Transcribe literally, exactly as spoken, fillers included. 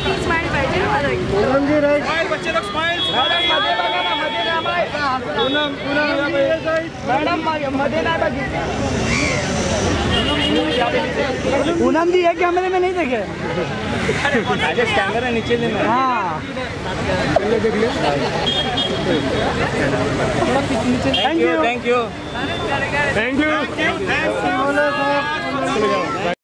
Smile पाहिजे मला. Poonam ji right. बच्चे लोग स्माइल. मध्ये बघा ना, मध्ये ना बाय. पूनम पूनम मॅडम मध्ये नाही बघितली. पूनम जी है कैमरे में नहीं देखे. कैमरा नीचे लेना. हाँ thank you thank you thank you.